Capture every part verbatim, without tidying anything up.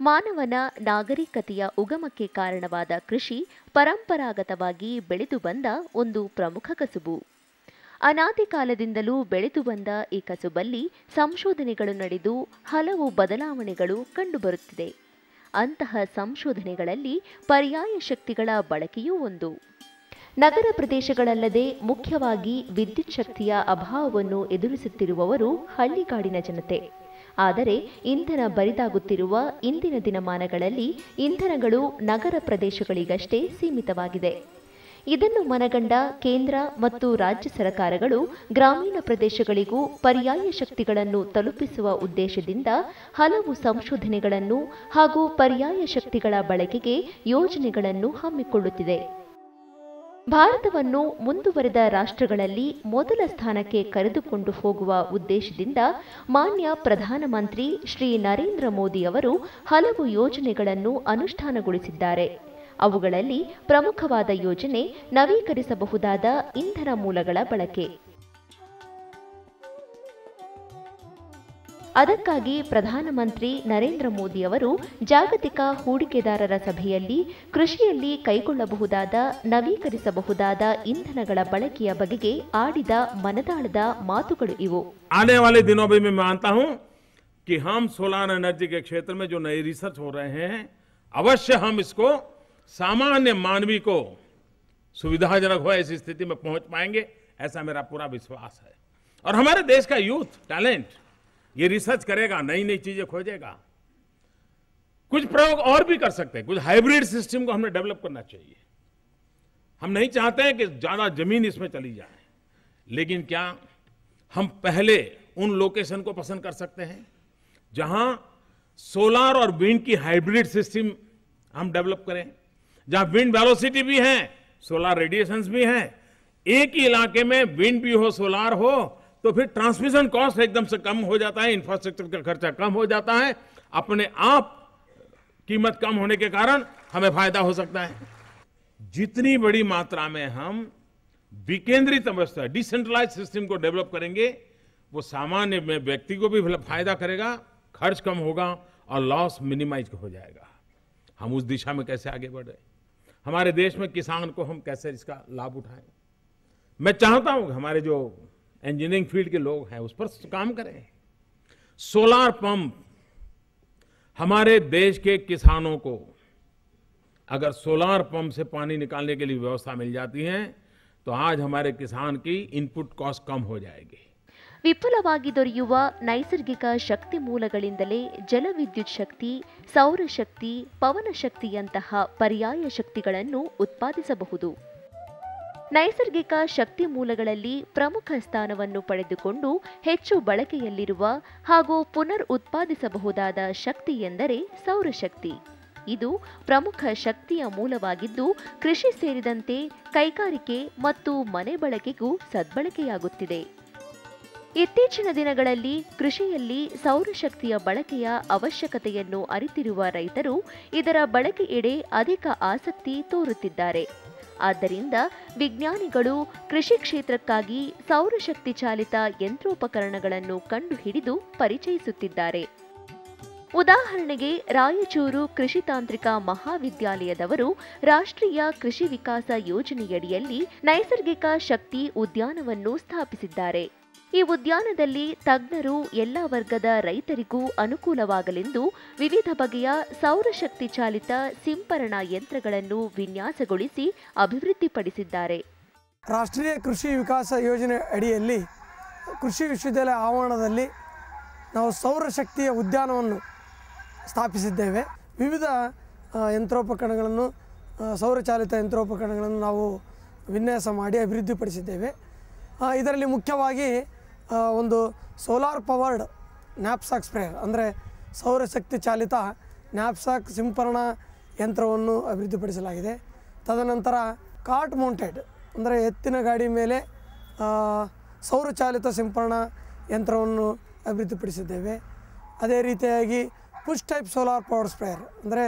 ಮಾನವನ ನಾಗರಿಕತೆಯ ಉಗಮಕ್ಕೆ ಕಾರಣವಾದ ಕೃಷಿ ಪರಂಪರಾಗತವಾಗಿ ಬೆಳೆದು ಬಂದ ಒಂದು ಪ್ರಮುಖ ಕಸುಬು. ಅನಾದಿ ಕಾಲದಿಂದಲೂ ಬೆಳೆದು ಬಂದ ಈ ಕಸುಬಲ್ಲಿ ಸಂಶೋಧನೆಗಳು ನಡೆದು ಹಲವು ಬದಲಾವಣೆಗಳು ಕಂಡುಬರುತ್ತಿದೆ. ಅಂತಹ ಸಂಶೋಧನೆಗಳಲ್ಲಿ ಪರ್ಯಾಯ ಶಕ್ತಿಗಳ ಬಳಕೆಯೂ ಒಂದು. ನಗರ ಪ್ರದೇಶಗಳಲ್ಲದೆ ಮುಖ್ಯವಾಗಿ ವಿದ್ಯುತ್ ಶಕ್ತಿಯ ಅಭಾವವನ್ನು ಎದುರಿಸುತ್ತಿರುವವರು ಹಳ್ಳಿಗಾಡಿನ ಜನತೆ. ಆದರೆ ಇಂಧನ ಬರಿದಾಗುತ್ತಿರುವ ಇಂದಿನ ದಿನಮಾನಗಳಲ್ಲಿ ಇಂಧನಗಳು ನಗರ ಪ್ರದೇಶಗಳಿಗಷ್ಟೇ ಸೀಮಿತವಾಗಿದೆ. ಇದನ್ನು ಮನಗಂಡ ಕೇಂದ್ರ ಮತ್ತು ರಾಜ್ಯ ಸರ್ಕಾರಗಳು ಗ್ರಾಮೀಣ ಪ್ರದೇಶಗಳಿಗೂ ಪರ್ಯಾಯ ಶಕ್ತಿಗಳನ್ನು ತಲುಪಿಸುವ ಉದ್ದೇಶದಿಂದ ಹಲವು ಸಂಶೋಧನೆಗಳನ್ನು ಹಾಗೂ ಪರ್ಯಾಯ ಶಕ್ತಿಗಳ ಬಳಕೆಗೆ ಯೋಜನೆಗಳನ್ನು ಹಮ್ಮಿಕೊಳ್ಳುತ್ತಿದೆ. ಭಾರತವನ್ನು ಮುಂದುವರೆದ ರಾಷ್ಟ್ರಗಳಲ್ಲಿ ಮೊದಲ ಸ್ಥಾನಕ್ಕೆ ಕರೆದುಕೊಂಡು ಹೋಗುವ ಉದ್ದೇಶದಿಂದ ಮಾನ್ಯ ಪ್ರಧಾನಮಂತ್ರಿ ಶ್ರೀ ನರೇಂದ್ರ ಮೋದಿ ಅವರು ಹಲವು ಯೋಜನೆಗಳನ್ನು ಅನುಷ್ಠಾನಗೊಳಿಸಿದ್ದಾರೆ. ಅವುಗಳಲ್ಲಿ ಪ್ರಮುಖವಾದ ಯೋಜನೆ ನವೀಕರಿಸಬಹುದಾದ ಇಂಧನ ಮೂಲಗಳ ಬಳಕೆ. ಅದಕ್ಕಾಗಿ ಪ್ರಧಾನಮಂತ್ರಿ ನರೇಂದ್ರ ಮೋದಿ ಅವರು ಜಾಗತಿಕ ಹೂಡಿಕೆದಾರರ ಸಭೆಯಲ್ಲಿ ಕೃಷಿಯಲ್ಲಿ ಕೈಗೊಳ್ಳಬಹುದಾದ ನವೀಕರಿಸಬಹುದಾದ ಇಂಧನಗಳ ಬಳಕೆಯ ಬಗೆಗೆ ಆಡಿದ ಮನದಾಳದ ಮಾತುಗಳು ಇವು. आने वाले दिनों में मैं मानता हूं कि हम सोलर एनर्जी के क्षेत्र में जो नई रिसर्च हो रहे हैं अवश्य हम इसको सामान्य मानवी को सुविधाजनक हो ऐसी स्थिति में पहुंच पाएंगे, ऐसा मेरा पूरा विश्वास है. और हमारे देश का यूथ टैलेंट ये रिसर्च करेगा, नई नई चीजें खोजेगा. कुछ प्रयोग और भी कर सकते हैं. कुछ हाइब्रिड सिस्टम को हमें डेवलप करना चाहिए. हम नहीं चाहते हैं कि ज्यादा जमीन इसमें चली जाए, लेकिन क्या हम पहले उन लोकेशन को पसंद कर सकते हैं जहां सोलार और विंड की हाइब्रिड सिस्टम हम डेवलप करें, जहां विंड वेलोसिटी भी है, सोलार रेडिएशंस भी हैं. एक ही इलाके में विंड भी हो, सोलार हो, तो फिर ट्रांसमिशन कॉस्ट एकदम से कम हो जाता है, इंफ्रास्ट्रक्चर का खर्चा कम हो जाता है, अपने आप कीमत कम होने के कारण हमें फायदा हो सकता है. जितनी बड़ी मात्रा में हम विकेंद्रित अवस्था डिसेंट्रलाइज सिस्टम को डेवलप करेंगे वो सामान्य व्यक्ति को भी फायदा करेगा, खर्च कम होगा और लॉस मिनिमाइज हो जाएगा. हम उस दिशा में कैसे आगे बढ़े, हमारे देश में किसान को हम कैसे इसका लाभ उठाएं. मैं चाहता हूं कि हमारे जो इंजीनियरिंग फील्ड के लोग हैं उस पर काम करें. सोलार पंप हमारे देश के किसानों को अगर सोलार पंप से पानी निकालने के लिए व्यवस्था मिल जाती है तो आज हमारे किसान की इनपुट कॉस्ट कम हो जाएगी. ವಿಪುಲವಾಗಿ ದೊರೆಯುವ ನೈಸರ್ಗಿಕ ಶಕ್ತಿ ಮೂಲಗಳಿಂದಲೇ ಜಲವಿದ್ಯುತ್ ಶಕ್ತಿ, ಸೌರಶಕ್ತಿ, ಪವನ ಶಕ್ತಿಯಂತಹ ಪರ್ಯಾಯ ಶಕ್ತಿಗಳನ್ನು ಉತ್ಪಾದಿಸಬಹುದು. ನೈಸರ್ಗಿಕ ಶಕ್ತಿ ಮೂಲಗಳಲ್ಲಿ ಪ್ರಮುಖ ಸ್ಥಾನವನ್ನು ಪಡೆದುಕೊಂಡು ಹೆಚ್ಚು ಬಳಕೆಯಲ್ಲಿರುವ ಹಾಗೂ ಪುನರ್ ಉತ್ಪಾದಿಸಬಹುದಾದ ಶಕ್ತಿ ಎಂದರೆ ಸೌರಶಕ್ತಿ. ಇದು ಪ್ರಮುಖ ಶಕ್ತಿಯ ಮೂಲವಾಗಿದ್ದು ಕೃಷಿ ಸೇರಿದಂತೆ ಕೈಗಾರಿಕೆ ಮತ್ತು ಮನೆ ಬಳಕೆಗೂ ಸದ್ಬಳಕೆಯಾಗುತ್ತಿದೆ. ಇತ್ತೀಚಿನ ದಿನಗಳಲ್ಲಿ ಕೃಷಿಯಲ್ಲಿ ಸೌರಶಕ್ತಿಯ ಬಳಕೆಯ ಅವಶ್ಯಕತೆಯನ್ನು ಅರಿತಿರುವ ರೈತರು ಇದರ ಬಳಕೆಯೆಡೆ ಅಧಿಕ ಆಸಕ್ತಿ ತೋರುತ್ತಿದ್ದಾರೆ. ಆದ್ದರಿಂದ ವಿಜ್ಞಾನಿಗಳು ಕೃಷಿ ಕ್ಷೇತ್ರಕ್ಕಾಗಿ ಸೌರಶಕ್ತಿ ಚಾಲಿತ ಯಂತ್ರೋಪಕರಣಗಳನ್ನು ಕಂಡುಹಿಡಿದು ಪರಿಚಯಿಸುತ್ತಿದ್ದಾರೆ. ಉದಾಹರಣೆಗೆ ರಾಯಚೂರು ಕೃಷಿ ತಾಂತ್ರಿಕ ಮಹಾವಿದ್ಯಾಲಯದವರು ರಾಷ್ಟ್ರೀಯ ಕೃಷಿ ವಿಕಾಸ ಯೋಜನೆಯಡಿಯಲ್ಲಿ ನೈಸರ್ಗಿಕ ಶಕ್ತಿ ಉದ್ಯಾನವನ್ನು ಸ್ಥಾಪಿಸಿದ್ದಾರೆ. ಈ ಉದ್ಯಾನದಲ್ಲಿ ತಜ್ಞರು ಎಲ್ಲ ವರ್ಗದ ರೈತರಿಗೂ ಅನುಕೂಲವಾಗಲೆಂದು ವಿವಿಧ ಬಗೆಯ ಸೌರಶಕ್ತಿ ಚಾಲಿತ ಸಿಂಪರಣಾ ಯಂತ್ರಗಳನ್ನು ವಿನ್ಯಾಸಗೊಳಿಸಿ ಅಭಿವೃದ್ಧಿಪಡಿಸಿದ್ದಾರೆ. ರಾಷ್ಟ್ರೀಯ ಕೃಷಿ ವಿಕಾಸ ಯೋಜನೆ ಅಡಿಯಲ್ಲಿ ಕೃಷಿ ವಿಶ್ವವಿದ್ಯಾಲಯ ಆವರಣದಲ್ಲಿ ನಾವು ಸೌರಶಕ್ತಿಯ ಉದ್ಯಾನವನ್ನು ಸ್ಥಾಪಿಸಿದ್ದೇವೆ. ವಿವಿಧ ಯಂತ್ರೋಪಕರಣಗಳನ್ನು, ಸೌರಚಾಲಿತ ಯಂತ್ರೋಪಕರಣಗಳನ್ನು ನಾವು ವಿನ್ಯಾಸ ಮಾಡಿ ಅಭಿವೃದ್ಧಿಪಡಿಸಿದ್ದೇವೆ. ಇದರಲ್ಲಿ ಮುಖ್ಯವಾಗಿ ಒಂದು ಸೋಲಾರ್ ಪವರ್ಡ್ ನ್ಯಾಪ್ಸಾಕ್ ಸ್ಪ್ರೇಯರ್ ಅಂದರೆ ಸೌರಶಕ್ತಿ ಚಾಲಿತ ನ್ಯಾಪ್ಸಾಕ್ ಸಿಂಪರಣಾ ಯಂತ್ರವನ್ನು ಅಭಿವೃದ್ಧಿಪಡಿಸಲಾಗಿದೆ. ತದನಂತರ ಕಾರ್ಟ್ ಮೌಂಟೆಡ್ ಅಂದರೆ ಎತ್ತಿನ ಗಾಡಿ ಮೇಲೆ ಸೌರಚಾಲಿತ ಸಿಂಪರಣಾ ಯಂತ್ರವನ್ನು ಅಭಿವೃದ್ಧಿಪಡಿಸಿದ್ದೇವೆ. ಅದೇ ರೀತಿಯಾಗಿ push type solar power sprayer ಅಂದರೆ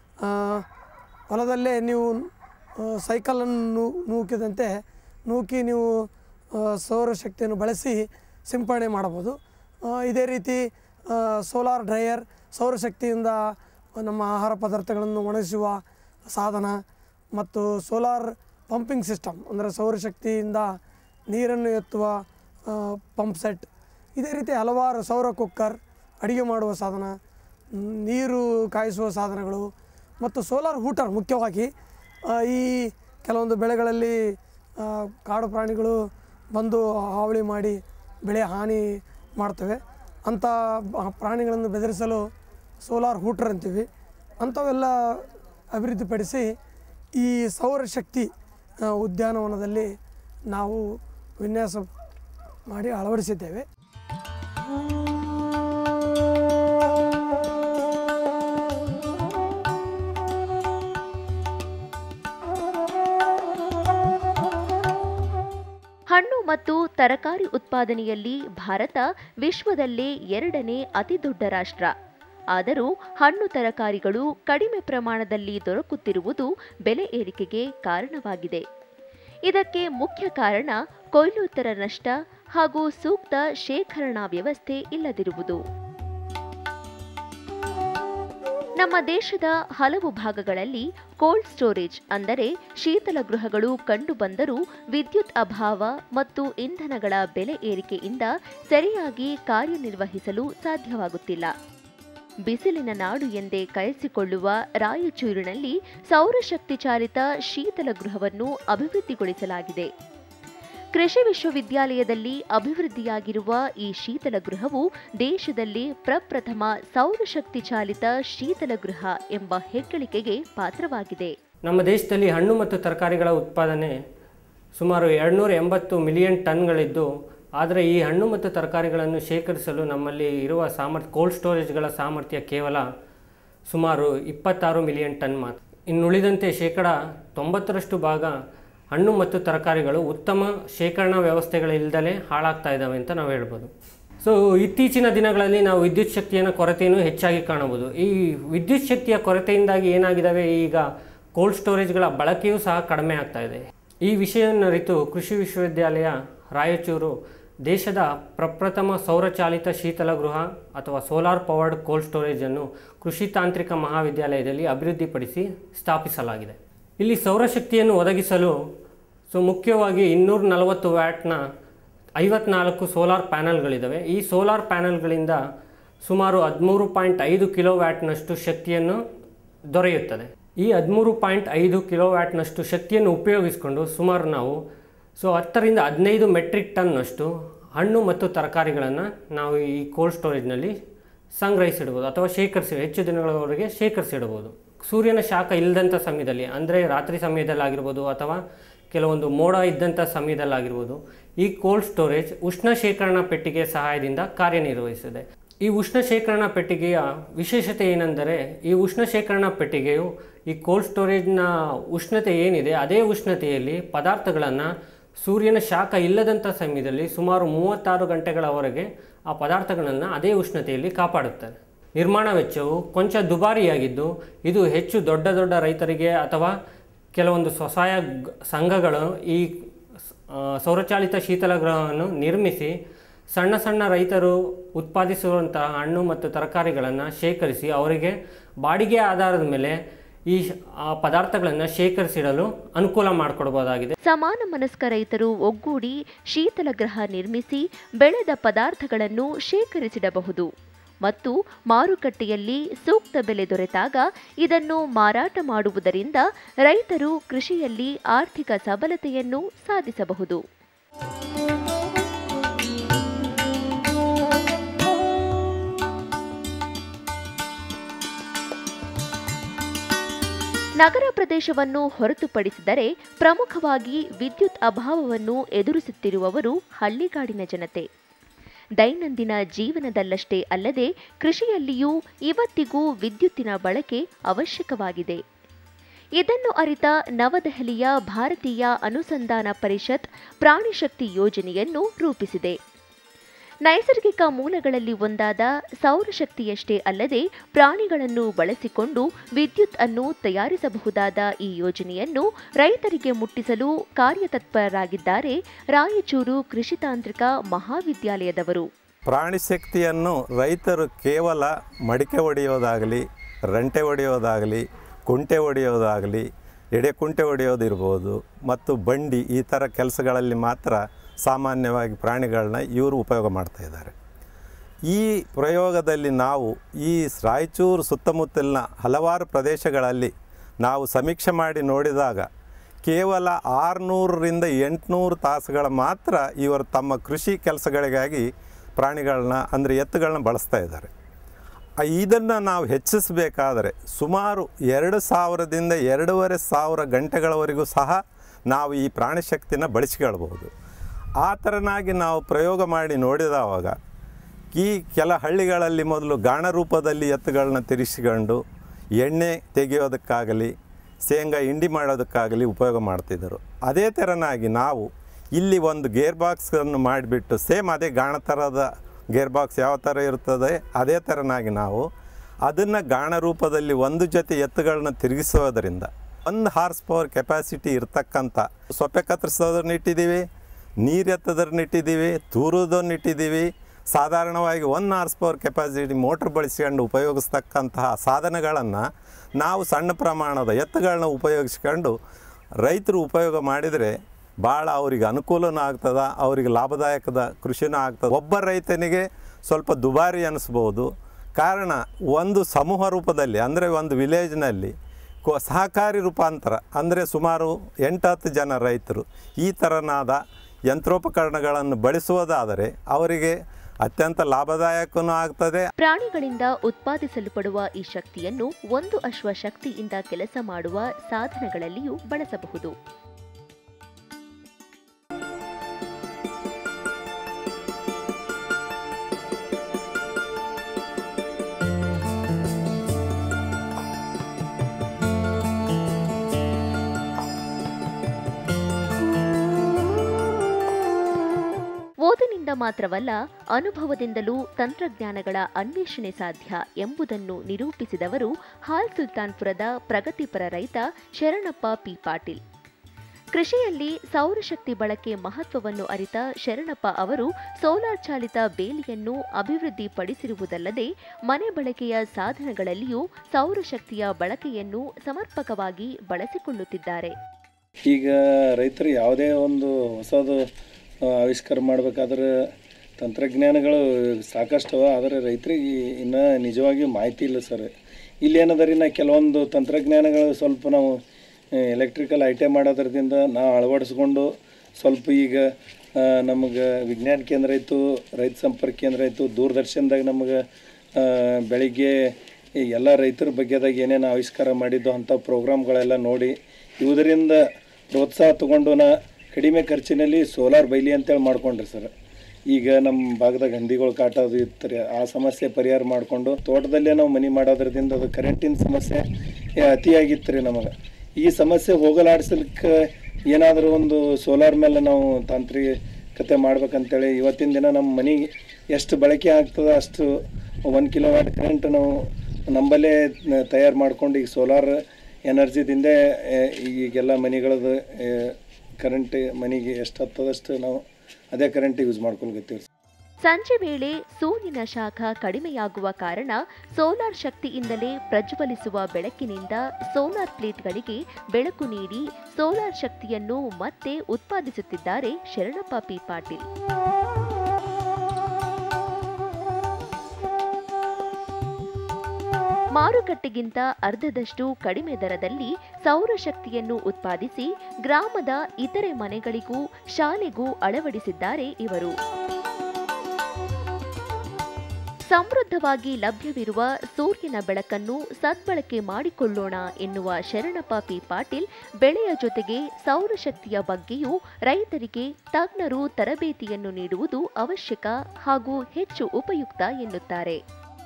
ಹೊಲದಲ್ಲೇ ನೀವು ಸೈಕಲನ್ನು ನೂಕಿದಂತೆ ನೂಕಿ ನೀವು ಸೌರಶಕ್ತಿಯನ್ನು ಬಳಸಿ ಸಿಂಪರಣೆ ಮಾಡಬಹುದು. ಇದೇ ರೀತಿ ಸೋಲಾರ್ ಡ್ರೈಯರ್, ಸೌರಶಕ್ತಿಯಿಂದ ನಮ್ಮ ಆಹಾರ ಪದಾರ್ಥಗಳನ್ನು ಒಣಗಿಸುವ ಸಾಧನ ಮತ್ತು ಸೋಲಾರ್ ಪಂಪಿಂಗ್ ಸಿಸ್ಟಮ್ ಅಂದರೆ ಸೌರಶಕ್ತಿಯಿಂದ ನೀರನ್ನು ಎತ್ತುವ ಪಂಪ್ ಸೆಟ್, ಇದೇ ರೀತಿ ಹಲವಾರು ಸೌರ ಕುಕ್ಕರ್, ಅಡುಗೆ ಮಾಡುವ ಸಾಧನ, ನೀರು ಕಾಯಿಸುವ ಸಾಧನಗಳು ಮತ್ತು ಸೋಲಾರ್ ಹೂಟರ್. ಮುಖ್ಯವಾಗಿ ಈ ಕೆಲವೊಂದು ಬೆಳೆಗಳಲ್ಲಿ ಕಾಡು ಪ್ರಾಣಿಗಳು ಬಂದು ಹಾವಳಿ ಮಾಡಿ ಬೆಳೆ ಹಾನಿ ಮಾಡ್ತವೆ. ಅಂಥ ಪ್ರಾಣಿಗಳನ್ನು ಬೆದರಿಸಲು ಸೋಲಾರ್ ಹೂಟರ್ ಅಂತೀವಿ. ಅಂಥವೆಲ್ಲ ಅಭಿವೃದ್ಧಿಪಡಿಸಿ ಈ ಸೌರಶಕ್ತಿ ಉದ್ಯಾನವನದಲ್ಲಿ ನಾವು ವಿನ್ಯಾಸ ಮಾಡಿ ಅಳವಡಿಸಿದ್ದೇವೆ. ಹಣ್ಣು ಮತ್ತು ತರಕಾರಿ ಉತ್ಪಾದನೆಯಲ್ಲಿ ಭಾರತ ವಿಶ್ವದಲ್ಲೇ ಎರಡನೇ ಅತಿದೊಡ್ಡ ರಾಷ್ಟ್ರ. ಆದರೂ ಹಣ್ಣು ತರಕಾರಿಗಳು ಕಡಿಮೆ ಪ್ರಮಾಣದಲ್ಲಿ ದೊರಕುತ್ತಿರುವುದು ಬೆಲೆ ಏರಿಕೆಗೆ ಕಾರಣವಾಗಿದೆ. ಇದಕ್ಕೆ ಮುಖ್ಯ ಕಾರಣ ಕೊಯ್ಲೋತ್ತರ ನಷ್ಟ ಹಾಗೂ ಸೂಕ್ತ ಶೇಖರಣಾ ವ್ಯವಸ್ಥೆ ಇಲ್ಲದಿರುವುದು. ನಮ್ಮ ದೇಶದ ಹಲವು ಭಾಗಗಳಲ್ಲಿ ಕೋಲ್ಡ್ ಸ್ಟೋರೇಜ್ ಅಂದರೆ ಶೀತಲ ಗೃಹಗಳು ಕಂಡುಬಂದರೂ ವಿದ್ಯುತ್ ಅಭಾವ ಮತ್ತು ಇಂಧನಗಳ ಬೆಲೆ ಏರಿಕೆಯಿಂದ ಸರಿಯಾಗಿ ಕಾರ್ಯನಿರ್ವಹಿಸಲು ಸಾಧ್ಯವಾಗುತ್ತಿಲ್ಲ. ಬಿಸಿಲಿನ ನಾಡು ಎಂದೇ ಕರೆಸಿಕೊಳ್ಳುವ ರಾಯಚೂರಿನಲ್ಲಿ ಸೌರಶಕ್ತಿ ಚಾಲಿತ ಶೀತಲ ಗೃಹವನ್ನು ಅಭಿವೃದ್ಧಿಗೊಳಿಸಲಾಗಿದೆ. ಕೃಷಿ ವಿಶ್ವವಿದ್ಯಾಲಯದಲ್ಲಿ ಅಭಿವೃದ್ಧಿಯಾಗಿರುವ ಈ ಶೀತಲ ಗೃಹವು ದೇಶದಲ್ಲಿ ಪ್ರಪ್ರಥಮ ಸೌರಶಕ್ತಿ ಚಾಲಿತ ಶೀತಲ ಗೃಹ ಎಂಬ ಹೆಗ್ಗಳಿಕೆಗೆ ಪಾತ್ರವಾಗಿದೆ. ನಮ್ಮ ದೇಶದಲ್ಲಿ ಹಣ್ಣು ಮತ್ತು ತರಕಾರಿಗಳ ಉತ್ಪಾದನೆ ಸುಮಾರು ಎರಡುನೂರ ಎಂಬತ್ತು ಮಿಲಿಯನ್ ಟನ್ಗಳಿದ್ದು, ಆದರೆ ಈ ಹಣ್ಣು ಮತ್ತು ತರಕಾರಿಗಳನ್ನು ಶೇಖರಿಸಲು ನಮ್ಮಲ್ಲಿ ಇರುವ ಸಾಮರ್ಥ್ಯ ಕೋಲ್ಡ್ ಸ್ಟೋರೇಜ್ಗಳ ಸಾಮರ್ಥ್ಯ ಕೇವಲ ಸುಮಾರು ಇಪ್ಪತ್ತಾರು ಮಿಲಿಯನ್ ಟನ್ ಮಾತ್ರ. ಇನ್ನುಳಿದಂತೆ ಶೇಕಡ ತೊಂಬತ್ತರಷ್ಟು ಭಾಗ ಹಣ್ಣು ಮತ್ತು ತರಕಾರಿಗಳು ಉತ್ತಮ ಶೇಖರಣಾ ವ್ಯವಸ್ಥೆಗಳಿಲ್ಲದಲೇ ಹಾಳಾಗ್ತಾ ಇದ್ದಾವೆ ಅಂತ ನಾವು ಹೇಳ್ಬೋದು. ಸೊ ಇತ್ತೀಚಿನ ದಿನಗಳಲ್ಲಿ ನಾವು ವಿದ್ಯುತ್ ಶಕ್ತಿಯನ್ನು ಕೊರತೆಯನ್ನು ಹೆಚ್ಚಾಗಿ ಕಾಣಬಹುದು. ಈ ವಿದ್ಯುತ್ ಶಕ್ತಿಯ ಕೊರತೆಯಿಂದಾಗಿ ಏನಾಗಿದ್ದಾವೆ, ಈಗ ಕೋಲ್ಡ್ ಸ್ಟೋರೇಜ್ಗಳ ಬಳಕೆಯೂ ಸಹ ಕಡಿಮೆ ಆಗ್ತಾ ಇದೆ. ಈ ವಿಷಯವನ್ನು ಅರಿತು ಕೃಷಿ ವಿಶ್ವವಿದ್ಯಾಲಯ ರಾಯಚೂರು ದೇಶದ ಪ್ರಪ್ರಥಮ ಸೌರಚಾಲಿತ ಶೀತಲ ಗೃಹ ಅಥವಾ ಸೋಲಾರ್ ಪವರ್ಡ್ ಕೋಲ್ಡ್ ಸ್ಟೋರೇಜನ್ನು ಕೃಷಿ ತಾಂತ್ರಿಕ ಮಹಾವಿದ್ಯಾಲಯದಲ್ಲಿ ಅಭಿವೃದ್ಧಿಪಡಿಸಿ ಸ್ಥಾಪಿಸಲಾಗಿದೆ. ಇಲ್ಲಿ ಸೌರಶಕ್ತಿಯನ್ನು ಒದಗಿಸಲು ಸೊ ಮುಖ್ಯವಾಗಿ ಇನ್ನೂರ ನಲವತ್ತು ವ್ಯಾಟ್ನ ಐವತ್ನಾಲ್ಕು ಸೋಲಾರ್ ಪ್ಯಾನಲ್ಗಳಿದ್ದಾವೆ. ಈ ಸೋಲಾರ್ ಪ್ಯಾನಲ್ಗಳಿಂದ ಸುಮಾರು ಹದಿಮೂರು ಪಾಯಿಂಟ್ ಐದು ಕಿಲೋ ವ್ಯಾಟ್ನಷ್ಟು ಶಕ್ತಿಯನ್ನು ದೊರೆಯುತ್ತದೆ. ಈ ಹದಿಮೂರು ಪಾಯಿಂಟ್ ಐದು ಕಿಲೋ ವ್ಯಾಟ್ನಷ್ಟು ಶಕ್ತಿಯನ್ನು ಉಪಯೋಗಿಸಿಕೊಂಡು ಸುಮಾರು ನಾವು ಸೊ ಹತ್ತರಿಂದ ಹದಿನೈದು ಮೆಟ್ರಿಕ್ ಟನ್ನಷ್ಟು ಹಣ್ಣು ಮತ್ತು ತರಕಾರಿಗಳನ್ನು ನಾವು ಈ ಕೋಲ್ಡ್ ಸ್ಟೋರೇಜ್ನಲ್ಲಿ ಸಂಗ್ರಹಿಸಿಡ್ಬೋದು ಅಥವಾ ಶೇಖರಿಸಿ ಹೆಚ್ಚು ದಿನಗಳವರೆಗೆ ಶೇಖರಿಸಿಡ್ಬೋದು. ಸೂರ್ಯನ ಶಾಖ ಇಲ್ಲದಂಥ ಸಮಯದಲ್ಲಿ, ಅಂದರೆ ರಾತ್ರಿ ಸಮಯದಲ್ಲಾಗಿರ್ಬೋದು ಅಥವಾ ಕೆಲವೊಂದು ಮೋಡ ಇದ್ದಂಥ ಸಮಯದಲ್ಲಾಗಿರ್ಬೋದು, ಈ ಕೋಲ್ಡ್ ಸ್ಟೋರೇಜ್ ಉಷ್ಣ ಶೇಖರಣಾ ಪೆಟ್ಟಿಗೆ ಸಹಾಯದಿಂದ ಕಾರ್ಯನಿರ್ವಹಿಸಿದೆ. ಈ ಉಷ್ಣ ಶೇಖರಣಾ ಪೆಟ್ಟಿಗೆಯ ವಿಶೇಷತೆ ಏನೆಂದರೆ, ಈ ಉಷ್ಣ ಶೇಖರಣಾ ಪೆಟ್ಟಿಗೆಯು ಈ ಕೋಲ್ಡ್ ಸ್ಟೋರೇಜ್ನ ಉಷ್ಣತೆ ಏನಿದೆ ಅದೇ ಉಷ್ಣತೆಯಲ್ಲಿ ಪದಾರ್ಥಗಳನ್ನು ಸೂರ್ಯನ ಶಾಖ ಇಲ್ಲದಂಥ ಸಮಯದಲ್ಲಿ ಸುಮಾರು ಮೂವತ್ತಾರು ಗಂಟೆಗಳವರೆಗೆ ಆ ಪದಾರ್ಥಗಳನ್ನು ಅದೇ ಉಷ್ಣತೆಯಲ್ಲಿ ಕಾಪಾಡುತ್ತದೆ. ನಿರ್ಮಾಣ ವೆಚ್ಚವು ಕೊಂಚ ದುಬಾರಿಯಾಗಿದ್ದು, ಇದು ಹೆಚ್ಚು ದೊಡ್ಡ ದೊಡ್ಡ ರೈತರಿಗೆ ಅಥವಾ ಕೆಲವೊಂದು ಸ್ವಸಹಾಯ ಸಂಘಗಳು ಈ ಸೌರಚಾಲಿತ ಶೀತಲಗೃಹವನ್ನು ನಿರ್ಮಿಸಿ ಸಣ್ಣ ಸಣ್ಣ ರೈತರು ಉತ್ಪಾದಿಸುವಂತಹ ಹಣ್ಣು ಮತ್ತು ತರಕಾರಿಗಳನ್ನು ಶೇಖರಿಸಿ ಅವರಿಗೆ ಬಾಡಿಗೆ ಆಧಾರದ ಮೇಲೆ ಈ ಪದಾರ್ಥಗಳನ್ನು ಶೇಖರಿಸಿಡಲು ಅನುಕೂಲ ಮಾಡಿಕೊಡಬಹುದಾಗಿದೆ. ಸಮಾನ ಮನಸ್ಕ ರೈತರು ಒಗ್ಗೂಡಿ ಶೀತಲಗೃಹ ನಿರ್ಮಿಸಿ ಬೆಳೆದ ಪದಾರ್ಥಗಳನ್ನು ಶೇಖರಿಸಿಡಬಹುದು ಮತ್ತು ಮಾರುಕಟ್ಟೆಯಲ್ಲಿ ಸೂಕ್ತ ಬೆಲೆ ದೊರೆತಾಗ ಇದನ್ನು ಮಾರಾಟ ಮಾಡುವುದರಿಂದ ರೈತರು ಕೃಷಿಯಲ್ಲಿ ಆರ್ಥಿಕ ಸಬಲತೆಯನ್ನು ಸಾಧಿಸಬಹುದು. ನಗರ ಪ್ರದೇಶವನ್ನು ಹೊರತುಪಡಿಸಿದರೆ ಪ್ರಮುಖವಾಗಿ ವಿದ್ಯುತ್ ಅಭಾವವನ್ನು ಎದುರಿಸುತ್ತಿರುವವರು ಹಳ್ಳಿಗಾಡಿನ ಜನತೆ. ದೈನಂದಿನ ಜೀವನದಲ್ಲಷ್ಟೇ ಅಲ್ಲದೆ ಕೃಷಿಯಲ್ಲಿಯೂ ಇವತ್ತಿಗೂ ವಿದ್ಯುತ್ತಿನ ಬಳಕೆ ಅವಶ್ಯಕವಾಗಿದೆ. ಇದನ್ನು ಅರಿತ ನವದೆಹಲಿಯ ಭಾರತೀಯ ಅನುಸಂಧಾನ ಪರಿಷತ್ ಪ್ರಾಣಿಶಕ್ತಿ ಯೋಜನೆಯನ್ನು ರೂಪಿಸಿದೆ. ನೈಸರ್ಗಿಕ ಮೂಲಗಳಲ್ಲಿ ಒಂದಾದ ಸೌರಶಕ್ತಿಯಷ್ಟೇ ಅಲ್ಲದೆ ಪ್ರಾಣಿಗಳನ್ನು ಬಳಸಿಕೊಂಡು ವಿದ್ಯುತ್ ಅನ್ನು ತಯಾರಿಸಬಹುದಾದ ಈ ಯೋಜನೆಯನ್ನು ರೈತರಿಗೆ ಮುಟ್ಟಿಸಲು ಕಾರ್ಯತತ್ಪರರಾಗಿದ್ದಾರೆ ರಾಯಚೂರು ಕೃಷಿ ತಾಂತ್ರಿಕ ಮಹಾವಿದ್ಯಾಲಯದವರು. ಪ್ರಾಣಿಶಕ್ತಿಯನ್ನು ರೈತರು ಕೇವಲ ಮಡಿಕೆ ಹೊಡೆಯೋದಾಗಲಿ ರಂಟೆ ಹೊಡೆಯೋದಾಗಲಿ, ಕುಂಟೆ ಹೊಡೆಯೋದಾಗಲಿ, ಎಡೆ ಕುಂಟೆ ಹೊಡೆಯೋದಿರ್ಬೋದು ಮತ್ತು ಬಂಡಿ ಈ ಥರ ಕೆಲಸಗಳಲ್ಲಿ ಮಾತ್ರ ಸಾಮಾನ್ಯವಾಗಿ ಪ್ರಾಣಿಗಳನ್ನ ಇವರು ಉಪಯೋಗ ಮಾಡ್ತಾಯಿದ್ದಾರೆ. ಈ ಪ್ರಯೋಗದಲ್ಲಿ ನಾವು ಈ ರಾಯಚೂರು ಸುತ್ತಮುತ್ತಲಿನ ಹಲವಾರು ಪ್ರದೇಶಗಳಲ್ಲಿ ನಾವು ಸಮೀಕ್ಷೆ ಮಾಡಿ ನೋಡಿದಾಗ ಕೇವಲ ಆರುನೂರರಿಂದ ಎಂಟುನೂರು ತಾಸುಗಳ ಮಾತ್ರ ಇವರು ತಮ್ಮ ಕೃಷಿ ಕೆಲಸಗಳಿಗಾಗಿ ಪ್ರಾಣಿಗಳನ್ನ ಅಂದರೆ ಎತ್ತುಗಳನ್ನ ಬಳಸ್ತಾ ಇದ್ದಾರೆ. ಇದನ್ನು ನಾವು ಹೆಚ್ಚಿಸಬೇಕಾದರೆ ಸುಮಾರು ಎರಡು ಸಾವಿರದಿಂದ ಎರಡೂವರೆ ಸಾವಿರ ಗಂಟೆಗಳವರೆಗೂ ಸಹ ನಾವು ಈ ಪ್ರಾಣಿಶಕ್ತಿನ ಬಳಸಿಕೊಳ್ಬಹುದು. ಆ ಥರನಾಗಿ ನಾವು ಪ್ರಯೋಗ ಮಾಡಿ ನೋಡಿದವಾಗ ಈ ಕೆಲ ಹಳ್ಳಿಗಳಲ್ಲಿ ಮೊದಲು ಗಾಣ ರೂಪದಲ್ಲಿ ಎತ್ತುಗಳನ್ನ ತಿರುಗಿಸಿಕೊಂಡು ಎಣ್ಣೆ ತೆಗೆಯೋದಕ್ಕಾಗಲಿ ಶೇಂಗಾ ಹಿಂಡಿ ಮಾಡೋದಕ್ಕಾಗಲಿ ಉಪಯೋಗ ಮಾಡ್ತಿದ್ದರು. ಅದೇ ಥರನಾಗಿ ನಾವು ಇಲ್ಲಿ ಒಂದು ಗೇರ್ ಬಾಕ್ಸನ್ನು ಮಾಡಿಬಿಟ್ಟು ಸೇಮ್ ಅದೇ ಗಾಣ ಥರದ ಗೇರ್ ಬಾಕ್ಸ್ ಯಾವ ಥರ ಇರ್ತದೆ ಅದೇ ಥರನಾಗಿ ನಾವು ಅದನ್ನು ಗಾಣ ರೂಪದಲ್ಲಿ ಒಂದು ಜೊತೆ ಎತ್ತುಗಳನ್ನ ತಿರುಗಿಸೋದರಿಂದ ಒಂದು ಹಾರ್ಸ್ ಪವರ್ ಕೆಪಾಸಿಟಿ ಇರ್ತಕ್ಕಂಥ ಸೊಪ್ಪೆ ಕತ್ತರಿಸೋದನ್ನ ಇಟ್ಟಿದ್ದೀವಿ, ನೀರು ಎತ್ತೋದನ್ನ ಇಟ್ಟಿದ್ದೀವಿ, ತೂರೋದನ್ನ ಇಟ್ಟಿದ್ದೀವಿ. ಸಾಧಾರಣವಾಗಿ one horse power capacity motor ಬಳಸ್ಕೊಂಡು ಉಪಯೋಗಿಸ್ತಕ್ಕಂತಹ ಸಾಧನಗಳನ್ನು ನಾವು ಸಣ್ಣ ಪ್ರಮಾಣದ ಎತ್ತುಗಳನ್ನ ಉಪಯೋಗಿಸ್ಕೊಂಡು ರೈತರು ಉಪಯೋಗ ಮಾಡಿದರೆ ಭಾಳ ಅವ್ರಿಗೆ ಅನುಕೂಲನೂ ಆಗ್ತದೆ, ಅವ್ರಿಗೆ ಲಾಭದಾಯಕದ ಕೃಷಿನೂ ಆಗ್ತದೆ. ಒಬ್ಬ ರೈತನಿಗೆ ಸ್ವಲ್ಪ ದುಬಾರಿ ಅನ್ನಿಸ್ಬೋದು. ಕಾರಣ ಒಂದು ಸಮೂಹ ರೂಪದಲ್ಲಿ ಅಂದರೆ ಒಂದು ವಿಲೇಜ್ನಲ್ಲಿ ಕೊ ಸಹಕಾರಿ ರೂಪಾಂತರ ಅಂದರೆ ಸುಮಾರು ಎಂಟು ಹತ್ತು ಜನ ರೈತರು ಈ ಥರನಾದ ಯಂತ್ರೋಪಕರಣಗಳನ್ನು ಬಳಸುವುದಾದರೆ ಅವರಿಗೆ ಅತ್ಯಂತ ಲಾಭದಾಯಕನೂ ಆಗ್ತದೆ. ಪ್ರಾಣಿಗಳಿಂದ ಉತ್ಪಾದಿಸಲ್ಪಡುವ ಈ ಶಕ್ತಿಯನ್ನು ಒಂದು ಅಶ್ವ ಶಕ್ತಿಯಿಂದ ಕೆಲಸ ಮಾಡುವ ಸಾಧನಗಳಲ್ಲಿಯೂ ಬಳಸಬಹುದು. ಓದಿನಿಂದ ಮಾತ್ರವಲ್ಲ, ಅನುಭವದಿಂದಲೂ ತಂತ್ರಜ್ಞಾನಗಳ ಅನ್ವೇಷಣೆ ಸಾಧ್ಯ ಎಂಬುದನ್ನು ನಿರೂಪಿಸಿದವರು ಹಾಲ್ ಸುಲ್ತಾನ್ಪುರದ ಪ್ರಗತಿಪರ ರೈತ ಶರಣಪ್ಪ ಪಿ ಪಾಟೀಲ್. ಕೃಷಿಯಲ್ಲಿ ಸೌರಶಕ್ತಿ ಬಳಕೆ ಮಹತ್ವವನ್ನು ಅರಿತ ಶರಣಪ್ಪ ಅವರು ಸೋಲಾರ್ ಚಾಲಿತ ಬೇಲಿಯನ್ನು ಅಭಿವೃದ್ಧಿಪಡಿಸಿರುವುದಲ್ಲದೆ ಮನೆ ಬಳಕೆಯ ಸಾಧನಗಳಲ್ಲಿಯೂ ಸೌರಶಕ್ತಿಯ ಬಳಕೆಯನ್ನು ಸಮರ್ಪಕವಾಗಿ ಬಳಸಿಕೊಳ್ಳುತ್ತಿದ್ದಾರೆ. ಈಗ ರೈತರು ಯಾವುದೇ ಒಂದು ಹೊಸದು ಆವಿಷ್ಕಾರ ಮಾಡಬೇಕಾದ್ರೆ ತಂತ್ರಜ್ಞಾನಗಳು ಸಾಕಷ್ಟು ಅವ, ಆದರೆ ರೈತರಿಗೆ ಇನ್ನೂ ನಿಜವಾಗಿಯೂ ಮಾಹಿತಿ ಇಲ್ಲ ಸರ್. ಇಲ್ಲೇನದ ನಾ ಕೆಲವೊಂದು ತಂತ್ರಜ್ಞಾನಗಳು ಸ್ವಲ್ಪ ನಾವು ಎಲೆಕ್ಟ್ರಿಕಲ್ ಐಟೆ ಮಾಡೋದ್ರದಿಂದ ನಾವು ಅಳವಡಿಸ್ಕೊಂಡು ಸ್ವಲ್ಪ ಈಗ ನಮಗೆ ವಿಜ್ಞಾನ ಕೇಂದ್ರ ಆಯಿತು, ರೈತ ಸಂಪರ್ಕ ಕೇಂದ್ರ ಆಯಿತು, ದೂರದರ್ಶನದಾಗ ನಮಗೆ ಬೆಳಿಗ್ಗೆ ಎಲ್ಲ ರೈತರ ಬಗ್ಗೆದಾಗ ಏನೇನು ಆವಿಷ್ಕಾರ ಮಾಡಿದ್ದು ಅಂಥ ಪ್ರೋಗ್ರಾಮ್ಗಳೆಲ್ಲ ನೋಡಿ ಇವುದರಿಂದ ಪ್ರೋತ್ಸಾಹ ತೊಗೊಂಡು ನಾ ಕಡಿಮೆ ಖರ್ಚಿನಲ್ಲಿ ಸೋಲಾರ್ ಬೈಲಿ ಅಂತೇಳಿ ಮಾಡ್ಕೊಂಡ್ರಿ ಸರ್. ಈಗ ನಮ್ಮ ಭಾಗದಾಗ ಹಂದಿಗಳು ಕಾಟೋದು ಇರ್ತಾರೆ, ಆ ಸಮಸ್ಯೆ ಪರಿಹಾರ ಮಾಡಿಕೊಂಡು ತೋಟದಲ್ಲೇ ನಾವು ಮನೆ ಮಾಡೋದ್ರದಿಂದ ಅದು ಕರೆಂಟಿನ ಸಮಸ್ಯೆ ಅತಿಯಾಗಿತ್ತು ರೀ ನಮಗೆ. ಈ ಸಮಸ್ಯೆ ಹೋಗಲಾಡಿಸ್ಲಿಕ್ಕೆ ಏನಾದರೂ ಒಂದು ಸೋಲಾರ್ ಮೇಲೆ ನಾವು ತಾಂತ್ರಿಕತೆ ಮಾಡ್ಬೇಕಂತೇಳಿ ಇವತ್ತಿನ ದಿನ ನಮ್ಮ ಮನೆಗೆ ಎಷ್ಟು ಬಳಕೆ ಆಗ್ತದೆ ಅಷ್ಟು ಒಂದು ಕಿಲೋ ವಾಟ್ ಕರೆಂಟ್ ನಾವು ನಮ್ಮಲ್ಲೇ ತಯಾರು ಮಾಡ್ಕೊಂಡು ಈಗ ಸೋಲಾರ್ ಎನರ್ಜಿದಿಂದ ಈಗೆಲ್ಲ ಮನೆಗಳದ್ದು ಕರೆಂಟ್ ಮನೆಗೆ ಎಷ್ಟು ಹತ್ತದಷ್ಟು ನಾವು ಅದೇ ಕರೆಂಟ್ ಯೂಸ್ ಮಾಡ್ಕೊಳ್ತೀವಿ. ಸಂಜೆ ವೇಳೆ ಸೂರ್ಯನ ಶಾಖ ಕಡಿಮೆಯಾಗುವ ಕಾರಣ ಸೋಲಾರ್ ಶಕ್ತಿಯಿಂದಲೇ ಪ್ರಜ್ವಲಿಸುವ ಬೆಳಕಿನಿಂದ ಸೋಲಾರ್ ಪ್ಲೇಟ್ಗಳಿಗೆ ಬೆಳಕು ನೀಡಿ ಸೋಲಾರ್ ಶಕ್ತಿಯನ್ನು ಮತ್ತೆ ಉತ್ಪಾದಿಸುತ್ತಿದ್ದಾರೆ ಶರಣಪ್ಪ ಪಿ ಪಾಟೀಲ್. ಮಾರುಕಟ್ಟೆಗಿಂತ ಅರ್ಧದಷ್ಟು ಕಡಿಮೆ ದರದಲ್ಲಿ ಸೌರಶಕ್ತಿಯನ್ನು ಉತ್ಪಾದಿಸಿ ಗ್ರಾಮದ ಇತರೆ ಮನೆಗಳಿಗೂ ಶಾಲೆಗೂ ಅಳವಡಿಸಿದ್ದಾರೆ ಇವರು. ಸಮೃದ್ಧವಾಗಿ ಲಭ್ಯವಿರುವ ಸೂರ್ಯನ ಬೆಳಕನ್ನು ಸದ್ಬಳಕೆ ಮಾಡಿಕೊಳ್ಳೋಣ ಎನ್ನುವ ಶರಣಪ್ಪ ಪಿ ಪಾಟೀಲ್ ಬೆಳೆಯ ಜೊತೆಗೆ ಸೌರಶಕ್ತಿಯ ಬಗ್ಗೆಯೂ ರೈತರಿಗೆ ತಜ್ಞರು ತರಬೇತಿಯನ್ನು ನೀಡುವುದು ಅವಶ್ಯಕ ಹಾಗೂ ಹೆಚ್ಚು ಉಪಯುಕ್ತ ಎನ್ನುತ್ತಾರೆ.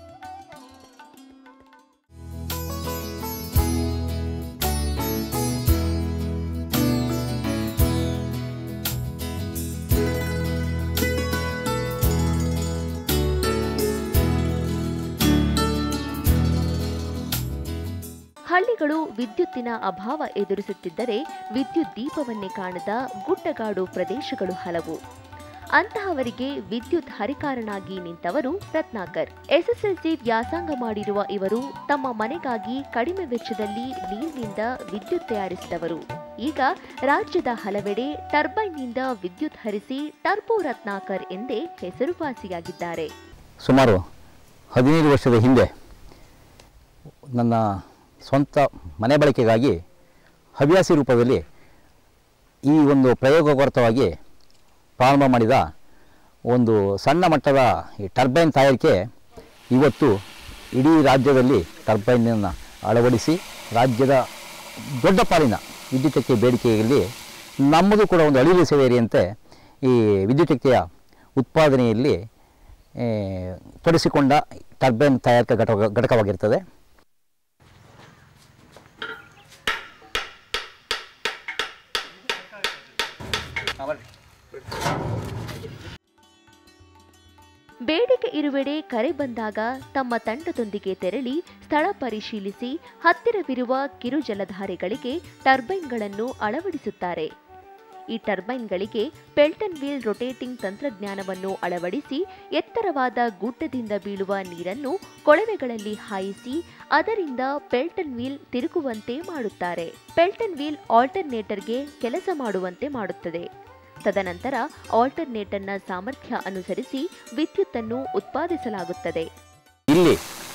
ಹಳ್ಳಿಗಳು ವಿದ್ಯುತ್ತಿನ ಅಭಾವ ಎದುರಿಸುತ್ತಿದ್ದರೆ ವಿದ್ಯುತ್ ದೀಪವನ್ನೇ ಕಾಣದ ಗುಡ್ಡಗಾಡು ಪ್ರದೇಶಗಳು ಹಲವು. ಅಂತಹವರಿಗೆ ವಿದ್ಯುತ್ ಹರಿಕಾರನಾಗಿ ನಿಂತವರು ರತ್ನಾಕರ್. ಎಸ್ಎಸ್ಎಲ್ಸಿ ವ್ಯಾಸಂಗ ಮಾಡಿರುವ ಇವರು ತಮ್ಮ ಮನೆಗಾಗಿ ಕಡಿಮೆ ವೆಚ್ಚದಲ್ಲಿ ನೀರಿನಿಂದ ವಿದ್ಯುತ್ ತಯಾರಿಸಿದವರು. ಈಗ ರಾಜ್ಯದ ಹಲವೆಡೆ ಟರ್ಬೈನ್ನಿಂದ ವಿದ್ಯುತ್ ಹರಿಸಿ ಟರ್ಬೋ ರತ್ನಾಕರ್ ಎಂದೇ ಹೆಸರುವಾಸಿಯಾಗಿದ್ದಾರೆ. ಸುಮಾರು ಹದಿನೈದು ವರ್ಷದ ಹಿಂದೆ ನನ್ನ ಸ್ವಂತ ಮನೆ ಬಳಕೆಗಾಗಿ ಹವ್ಯಾಸಿ ರೂಪದಲ್ಲಿ ಈ ಒಂದು ಪ್ರಯೋಗಕರ್ತವಾಗಿ ಪ್ರಾರಂಭ ಮಾಡಿದ ಒಂದು ಸಣ್ಣ ಮಟ್ಟದ ಈ ಟರ್ಬೈನ್ ತಯಾರಿಕೆ ಇವತ್ತು ಇಡೀ ರಾಜ್ಯದಲ್ಲಿ ಟರ್ಬೈನನ್ನು ಅಳವಡಿಸಿ ರಾಜ್ಯದ ದೊಡ್ಡ ಪಾಲಿನ ವಿದ್ಯುಚ್ಛಕ್ತಿಯ ಬೇಡಿಕೆಯಲ್ಲಿ ನಮ್ಮದು ಕೂಡ ಒಂದು ಅಳಿಲು ಸೇವೆಯಂತೆ ಈ ವಿದ್ಯುಚ್ಛಕ್ತಿಯ ಉತ್ಪಾದನೆಯಲ್ಲಿ ತೊಡಗಿಸಿಕೊಂಡ ಟರ್ಬೈನ್ ತಯಾರಿಕಾ ಘಟಕ ಘಟಕವಾಗಿರ್ತದೆ. ಬೇಡಿಕೆ ಇರುವೆಡೆ ಕರೆ ಬಂದಾಗ ತಮ್ಮ ತಂಡದೊಂದಿಗೆ ತೆರಳಿ ಸ್ಥಳ ಪರಿಶೀಲಿಸಿ ಹತ್ತಿರವಿರುವ ಕಿರು ಜಲಧಾರೆಗಳಿಗೆ ಟರ್ಬೈನ್ಗಳನ್ನು ಅಳವಡಿಸುತ್ತಾರೆ. ಈ ಟರ್ಬೈನ್ಗಳಿಗೆ ಪೆಲ್ಟನ್ ವೀಲ್ ರೊಟೇಟಿಂಗ್ ತಂತ್ರಜ್ಞಾನವನ್ನು ಅಳವಡಿಸಿ ಎತ್ತರವಾದ ಗುಡ್ಡದಿಂದ ಬೀಳುವ ನೀರನ್ನು ಕೊಳವೆಗಳಲ್ಲಿ ಹಾಯಿಸಿ ಅದರಿಂದ ಪೆಲ್ಟನ್ ವೀಲ್ ತಿರುಗುವಂತೆ ಮಾಡುತ್ತಾರೆ. ಪೆಲ್ಟನ್ ವೀಲ್ ಆಲ್ಟರ್ನೇಟರ್ಗೆ ಕೆಲಸ ಮಾಡುವಂತೆ ಮಾಡುತ್ತದೆ. ತದನಂತರ ಆಲ್ಟರ್ನೇಟರ್ನ ಸಾಮರ್ಥ್ಯ ಅನುಸರಿಸಿ ವಿದ್ಯುತ್ತನ್ನು ಉತ್ಪಾದಿಸಲಾಗುತ್ತದೆ. ಇಲ್ಲಿ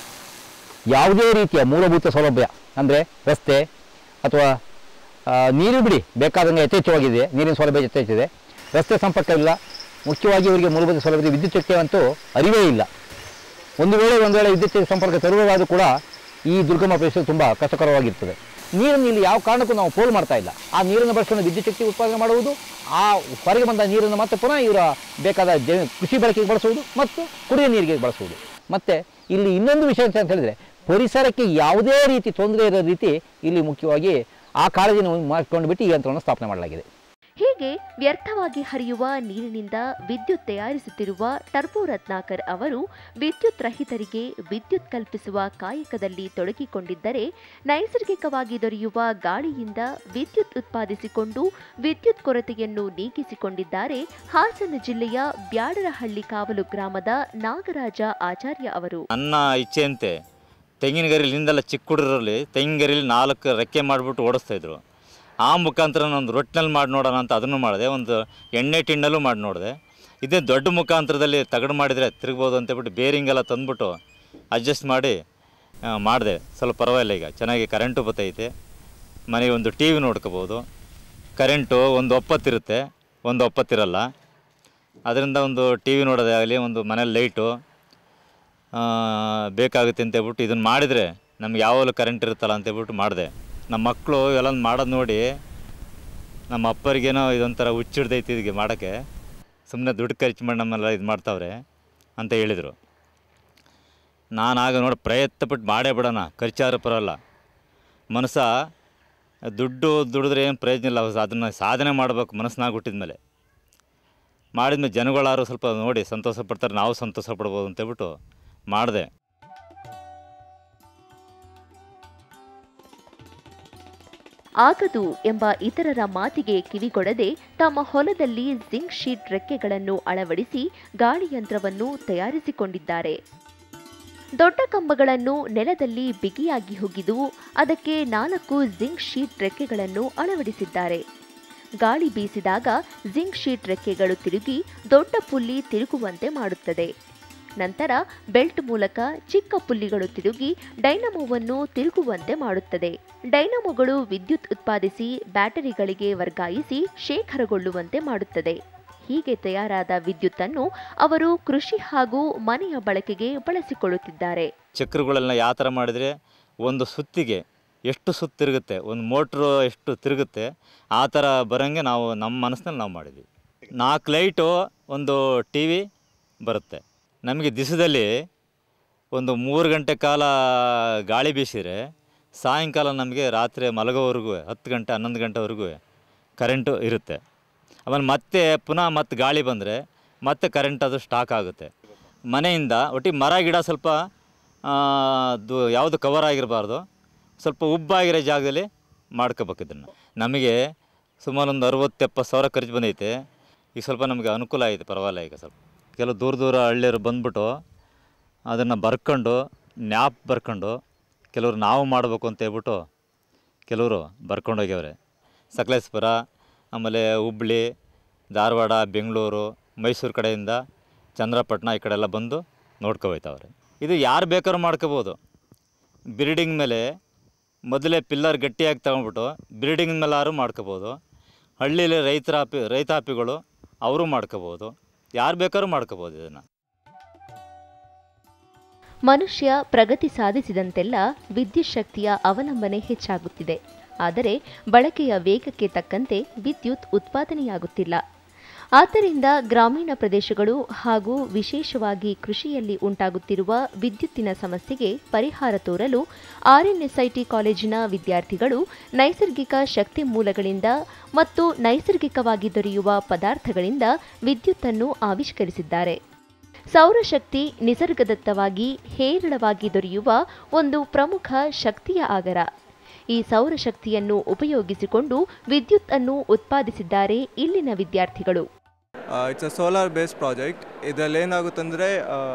ಯಾವುದೇ ರೀತಿಯ ಮೂಲಭೂತ ಸೌಲಭ್ಯ ಅಂದರೆ ರಸ್ತೆ ಅಥವಾ ನೀರು ಬಿಡಿ ಬೇಕಾದಂಗೆ ಯಥೇಚ್ಛವಾಗಿದೆ, ನೀರಿನ ಸೌಲಭ್ಯ ಯಥೇಚ್ಛಿದೆ, ರಸ್ತೆ ಸಂಪರ್ಕವಿಲ್ಲ. ಮುಖ್ಯವಾಗಿ ಇವರಿಗೆ ಮೂಲಭೂತ ಸೌಲಭ್ಯ ವಿದ್ಯುತ್ ಶಕ್ತಿಯಂತೂ ಅರಿವೇ ಇಲ್ಲ. ಒಂದು ವೇಳೆ ಒಂದು ವೇಳೆ ವಿದ್ಯುತ್ ಸಂಪರ್ಕ ತರುವುದಾದರೂ ಕೂಡ ಈ ದುರ್ಗಮ ಪ್ರದೇಶ ತುಂಬ ಕಷ್ಟಕರವಾಗಿರ್ತದೆ. ನೀರನ್ನು ಇಲ್ಲಿ ಯಾವ ಕಾರಣಕ್ಕೂ ನಾವು ಪೋಲು ಮಾಡ್ತಾ ಇಲ್ಲ. ಆ ನೀರನ್ನು ಬಳಸಿಕೊಂಡು ವಿದ್ಯುತ್ ಶಕ್ತಿ ಉತ್ಪಾದನೆ ಮಾಡುವುದು, ಆ ಹೊರಗೆ ಬಂದ ನೀರನ್ನು ಮತ್ತೆ ಪುನಃ ಇವರ ಬೇಕಾದ ಜ ಕೃಷಿ ಬಳಕೆಗೆ ಬಳಸುವುದು ಮತ್ತು ಕುಡಿಯುವ ನೀರಿಗೆ ಬಳಸುವುದು. ಮತ್ತು ಇಲ್ಲಿ ಇನ್ನೊಂದು ವಿಷಯ ಅಂತ ಹೇಳಿದರೆ ಪರಿಸರಕ್ಕೆ ಯಾವುದೇ ರೀತಿ ತೊಂದರೆ ಇರೋ ರೀತಿ ಇಲ್ಲಿ ಮುಖ್ಯವಾಗಿ ಆ ಕಾಳಜಿಯನ್ನು ಮಾಡಿಕೊಂಡು ಬಿಟ್ಟು ಈ ಯಂತ್ರವನ್ನು ಸ್ಥಾಪನೆ ಮಾಡಲಾಗಿದೆ. ಹೀಗೆ ವ್ಯರ್ಥವಾಗಿ ಹರಿಯುವ ನೀರಿನಿಂದ ವಿದ್ಯುತ್ ತಯಾರಿಸುತ್ತಿರುವ ಟರ್ಬೋ ರತ್ನಾಕರ್ ಅವರು ವಿದ್ಯುತ್ ರಹಿತರಿಗೆ ವಿದ್ಯುತ್ ಕಲ್ಪಿಸುವ ಕಾಯಕದಲ್ಲಿ ತೊಡಗಿಕೊಂಡಿದ್ದರೆ ನೈಸರ್ಗಿಕವಾಗಿ ದೊರೆಯುವ ಗಾಳಿಯಿಂದ ವಿದ್ಯುತ್ ಉತ್ಪಾದಿಸಿಕೊಂಡು ವಿದ್ಯುತ್ ಕೊರತೆಯನ್ನು ನೀಗಿಸಿಕೊಂಡಿದ್ದಾರೆ ಹಾಸನ ಜಿಲ್ಲೆಯ ಬ್ಯಾಡರಹಳ್ಳಿ ಕಾವಲು ಗ್ರಾಮದ ನಾಗರಾಜ ಆಚಾರ್ಯ ಅವರು. ನನ್ನ ಇಚ್ಛೆಯಂತೆ ತೆಂಗಿನ ಗರಿಲಿಂದೆಲ್ಲ ಚಿಕ್ಕ ಹುಡುಗರಲ್ಲಿ ತೆಂಗಿನ ಗರಿಲಿ ನಾಲ್ಕು ರೆಕ್ಕೆ ಮಾಡಿಬಿಟ್ಟು ಓಡಿಸ್ತಾಯಿದ್ರು. ಆ ಮುಖಾಂತರ ಒಂದು ರೊಟ್ಟಿನಲ್ಲಿ ಮಾಡಿ ನೋಡೋಣ ಅಂತ ಅದನ್ನು ಮಾಡಿದೆ, ಒಂದು ಎಣ್ಣೆ ಟಿನ್ನಲ್ಲೂ ಮಾಡಿ ನೋಡಿದೆ. ಇದೇ ದೊಡ್ಡ ಮುಖಾಂತರದಲ್ಲಿ ತಗಡು ಮಾಡಿದರೆ ತಿರುಗ್ಬೋದು ಅಂತೇಳ್ಬಿಟ್ಟು ಬೇರಿಂಗೆಲ್ಲ ತಂದುಬಿಟ್ಟು ಅಡ್ಜಸ್ಟ್ ಮಾಡಿ ಮಾಡಿದೆ. ಸ್ವಲ್ಪ ಪರವಾಗಿಲ್ಲ, ಈಗ ಚೆನ್ನಾಗಿ ಕರೆಂಟು ಬರ್ತೈತೆ. ಮನೆಗೆ ಒಂದು ಟಿ ವಿ ನೋಡ್ಕೋಬೋದು. ಕರೆಂಟು ಒಂದು ಒಪ್ಪತ್ತಿರುತ್ತೆ, ಒಂದು ಒಪ್ಪತ್ತಿರಲ್ಲ. ಅದರಿಂದ ಒಂದು ಟಿ ವಿ ನೋಡೋದೇ ಆಗಲಿ, ಒಂದು ಮನೇಲಿ ಲೈಟು ಬೇಕಾಗುತ್ತೆ ಅಂತೇಳ್ಬಿಟ್ಟು ಇದನ್ನು ಮಾಡಿದರೆ ನಮ್ಗೆ ಯಾವಾಗಲೂ ಕರೆಂಟ್ ಇರುತ್ತಲ್ಲ ಅಂತೇಳ್ಬಿಟ್ಟು ಮಾಡಿದೆ. ನಮ್ಮ ಮಕ್ಕಳು ಇವೆಲ್ಲ ಮಾಡೋದು ನೋಡಿ ನಮ್ಮ ಅಪ್ಪರಿಗೇನೋ ಇದೊಂಥರ ಹುಚ್ಚಿಡ್ದೈತಿ ಇದಕ್ಕೆ ಮಾಡೋಕ್ಕೆ, ಸುಮ್ಮನೆ ದುಡ್ಡು ಖರ್ಚು ಮಾಡಿ ನಮ್ಮೆಲ್ಲ ಇದು ಮಾಡ್ತಾವ್ರೆ ಅಂತ ಹೇಳಿದರು. ನಾನು ಆಗ ನೋಡಿ ಪ್ರಯತ್ನಪಟ್ಟು ಮಾಡೇ ಬಿಡೋಣ, ಖರ್ಚಾದ್ರೂ ಪರವಾಗಿಲ್ಲ. ಮನಸ್ಸ ದುಡ್ಡು ದುಡಿದ್ರೆ ಏನು ಪ್ರಯೋಜನ ಇಲ್ಲ, ಅದನ್ನು ಸಾಧನೆ ಮಾಡಬೇಕು ಮನಸ್ಸಿನಾಗ ಹುಟ್ಟಿದ್ಮೇಲೆ. ಮಾಡಿದ್ಮೇಲೆ ಜನಗಳಾರು ಸ್ವಲ್ಪ ನೋಡಿ ಸಂತೋಷ ಪಡ್ತಾರೆ, ನಾವು ಸಂತೋಷ ಪಡ್ಬೋದು ಅಂತೇಳ್ಬಿಟ್ಟು ಮಾಡಿದೆ. ಆಗದು ಎಂಬ ಇತರರ ಮಾತಿಗೆ ಕಿವಿಗೊಡದೆ ತಮ್ಮ ಹೊಲದಲ್ಲಿ ಜಿಂಕ್ ಶೀಟ್ ರೆಕ್ಕೆಗಳನ್ನು ಅಳವಡಿಸಿ ಗಾಳಿಯಂತ್ರವನ್ನು ತಯಾರಿಸಿಕೊಂಡಿದ್ದಾರೆ. ದೊಡ್ಡ ಕಂಬಗಳನ್ನು ನೆಲದಲ್ಲಿ ಬಿಗಿಯಾಗಿ ಹುಗಿದು ಅದಕ್ಕೆ ನಾಲ್ಕು ಜಿಂಕ್ ಶೀಟ್ ರೆಕ್ಕೆಗಳನ್ನು ಅಳವಡಿಸಿದ್ದಾರೆ. ಗಾಳಿ ಬೀಸಿದಾಗ ಜಿಂಕ್ ಶೀಟ್ ರೆಕ್ಕೆಗಳು ತಿರುಗಿ ದೊಡ್ಡ ಪುಲ್ಲಿ ತಿರುಗುವಂತೆ ಮಾಡುತ್ತದೆ. ನಂತರ ಬೆಲ್ಟ್ ಮೂಲಕ ಚಿಕ್ಕ ಪುಲ್ಲಿಗಳು ತಿರುಗಿ ಡೈನಮೋವನ್ನು ತಿರುಗುವಂತೆ ಮಾಡುತ್ತದೆ. ಡೈನಮೋಗಳು ವಿದ್ಯುತ್ ಉತ್ಪಾದಿಸಿ ಬ್ಯಾಟರಿಗಳಿಗೆ ವರ್ಗಾಯಿಸಿ ಶೇಖರಗೊಳ್ಳುವಂತೆ ಮಾಡುತ್ತದೆ. ಹೀಗೆ ತಯಾರಾದ ವಿದ್ಯುತ್ತನ್ನು ಅವರು ಕೃಷಿ ಹಾಗೂ ಮನೆಯ ಬಳಕೆಗೆ ಬಳಸಿಕೊಳ್ಳುತ್ತಿದ್ದಾರೆ. ಚಕ್ರಗಳೆಲ್ಲ ಯಾವ ಥರ ಮಾಡಿದರೆ ಒಂದು ಸುತ್ತಿಗೆ ಎಷ್ಟು ಸುತ್ತು ತಿರುಗುತ್ತೆ, ಒಂದು ಮೋಟ್ರು ಎಷ್ಟು ತಿರುಗುತ್ತೆ, ಆ ಥರ ಬರೋಂಗೆ ನಾವು ನಮ್ಮ ಮನಸ್ಸಿನಲ್ಲಿ ನಾವು ಮಾಡಿದ್ವಿ. ನಾಲ್ಕು ಲೈಟು, ಒಂದು ಟಿ ವಿ ಬರುತ್ತೆ. ನಮಗೆ ದಿವಸದಲ್ಲಿ ಒಂದು ಮೂರು ಗಂಟೆ ಕಾಲ ಗಾಳಿ ಬೀಸಿದರೆ ಸಾಯಂಕಾಲ ನಮಗೆ ರಾತ್ರಿ ಮಲಗೋವರೆಗೂ ಹತ್ತು ಗಂಟೆ ಹನ್ನೊಂದು ಗಂಟೆವರೆಗೂ ಕರೆಂಟು ಇರುತ್ತೆ. ಆಮೇಲೆ ಮತ್ತೆ ಪುನಃ ಮತ್ತೆ ಗಾಳಿ ಬಂದರೆ ಮತ್ತೆ ಕರೆಂಟ್ ಅದು ಸ್ಟಾಕ್ ಆಗುತ್ತೆ. ಮನೆಯಿಂದ ಒಟ್ಟಿಗೆ ಮರ ಗಿಡ ಸ್ವಲ್ಪ ಅದು ಯಾವುದು ಕವರ್ ಆಗಿರಬಾರ್ದು, ಸ್ವಲ್ಪ ಉಬ್ಬಾಗಿರೋ ಜಾಗದಲ್ಲಿ ಮಾಡ್ಕೋಬೇಕು. ಇದನ್ನು ನಮಗೆ ಸುಮಾರು ಒಂದು ಅರವತ್ತು ಎಪ್ಪತ್ತು ಸಾವಿರ ಖರ್ಚು ಬಂದೈತೆ. ಈಗ ಸ್ವಲ್ಪ ನಮಗೆ ಅನುಕೂಲ ಆಯಿತು, ಪರವಾಗಿಲ್ಲ. ಈಗ ಸ್ವಲ್ಪ ಕೆಲವು ದೂರ ದೂರ ಹಳ್ಳಿಯರು ಬಂದ್ಬಿಟ್ಟು ಅದನ್ನು ಬರ್ಕೊಂಡು ನ್ಯಾಪ್ ಬರ್ಕೊಂಡು ಕೆಲವರು ನಾವು ಮಾಡಬೇಕು ಅಂತ ಹೇಳ್ಬಿಟ್ಟು ಕೆಲವರು ಬರ್ಕೊಂಡು ಹೋಗ್ಯವ್ರೆ. ಸಕಲೇಶ್ಪುರ, ಆಮೇಲೆ ಹುಬ್ಳಿ, ಧಾರವಾಡ, ಬೆಂಗಳೂರು, ಮೈಸೂರು ಕಡೆಯಿಂದ ಚಂದ್ರಪಟ್ಟಣ ಈ ಕಡೆ ಎಲ್ಲ ಬಂದು ನೋಡ್ಕೊಬೋಯ್ತವ್ರೆ. ಇದು ಯಾರು ಬೇಕಾದ್ರೂ ಮಾಡ್ಕೋಬೋದು. ಬಿಲ್ಡಿಂಗ್ ಮೇಲೆ ಮೊದಲೇ ಪಿಲ್ಲರ್ ಗಟ್ಟಿಯಾಗಿ ತಗೊಂಡ್ಬಿಟ್ಟು ಬಿಲ್ಡಿಂಗ್ ಮೇಲಾದ್ರೂ ಮಾಡ್ಕೋಬೋದು. ಹಳ್ಳಿಯಲ್ಲಿ ರೈತರಾಪಿ ರೈತಾಪಿಗಳು ಅವರು ಮಾಡ್ಕೋಬೋದು, ಯಾರು ಬೇಕಾದ್ರೂ ಮಾಡ್ಕೋಬೋದು. ಇದನ್ನು ಮನುಷ್ಯ ಪ್ರಗತಿ ಸಾಧಿಸಿದಂತೆಲ್ಲ ವಿದ್ಯುತ್ ಶಕ್ತಿಯ ಅವಲಂಬನೆ ಹೆಚ್ಚಾಗುತ್ತಿದೆ. ಆದರೆ ಬಳಕೆಯ ವೇಗಕ್ಕೆ ತಕ್ಕಂತೆ ವಿದ್ಯುತ್ ಉತ್ಪಾದನೆಯಾಗುತ್ತಿಲ್ಲ. ಆದ್ದರಿಂದ ಗ್ರಾಮೀಣ ಪ್ರದೇಶಗಳು ಹಾಗೂ ವಿಶೇಷವಾಗಿ ಕೃಷಿಯಲ್ಲಿ ಉಂಟಾಗುತ್ತಿರುವ ವಿದ್ಯುತ್ತಿನ ಸಮಸ್ಯೆಗೆ ಪರಿಹಾರ ತೋರಲು ಆರ್ಎನ್ಎಸ್ಐಟಿ ಕಾಲೇಜಿನ ವಿದ್ಯಾರ್ಥಿಗಳು ನೈಸರ್ಗಿಕ ಶಕ್ತಿ ಮೂಲಗಳಿಂದ ಮತ್ತು ನೈಸರ್ಗಿಕವಾಗಿ ದೊರೆಯುವ ಪದಾರ್ಥಗಳಿಂದ ವಿದ್ಯುತ್ತನ್ನು ಆವಿಷ್ಕರಿಸಿದ್ದಾರೆ. ಸೌರಶಕ್ತಿ ನಿಸರ್ಗದತ್ತವಾಗಿ ಹೇರಳವಾಗಿ ದೊರೆಯುವ ಒಂದು ಪ್ರಮುಖ ಶಕ್ತಿಯ ಆಗರ. ಈ ಸೌರಶಕ್ತಿಯನ್ನು ಉಪಯೋಗಿಸಿಕೊಂಡು ವಿದ್ಯುತ್ ಅನ್ನು ಉತ್ಪಾದಿಸಿದ್ದಾರೆ ಇಲ್ಲಿನ ವಿದ್ಯಾರ್ಥಿಗಳು. It's a solar based project. ಇದರಲ್ಲಿ ಏನಾಗುತ್ತಂದರೆ